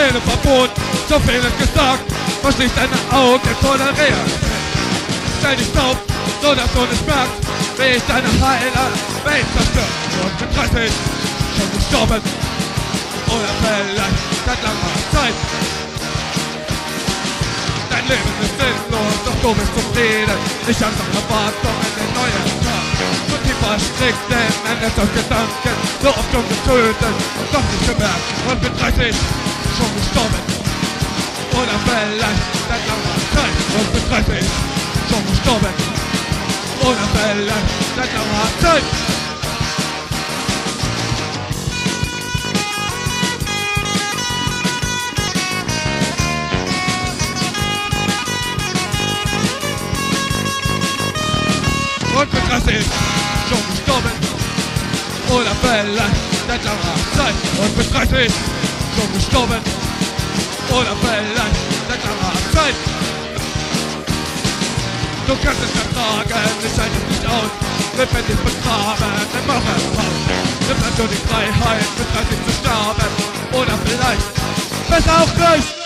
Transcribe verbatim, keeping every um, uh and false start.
Seele verboten, so viel ist gesagt, verschließ deine Augen vor der Realität. Stell dich taub, so dass du nicht merkst, wie ich deine heile Welt zerstört. Und mit dreißig schon gestorben, oder vielleicht seit langer Zeit. Dein Leben ist sinnlos, doch du bist zufrieden, nicht an der Erwartung in den neuen Tag. So tief verstrickt, denn endet aus Gedanken, so oft schon getötet und doch nicht gemerkt. Und mit dreißig schon gestorben, oder vielleicht seit langer Zeit. Und mit dreißig schon gestorben, oder vielleicht seit langer Zeit. Und mit dreißig schon gestorben, oder vielleicht seit langer Zeit. Und mit dreißig schon gestorben, oder vielleicht seit langer Zeit. Du kannst es ertragen, ich halte es nicht aus, lebendig begraben, im Mauerhaus. Nimm also die Freiheit, mit dreißig zu sterben, oder vielleicht besser auch gleich.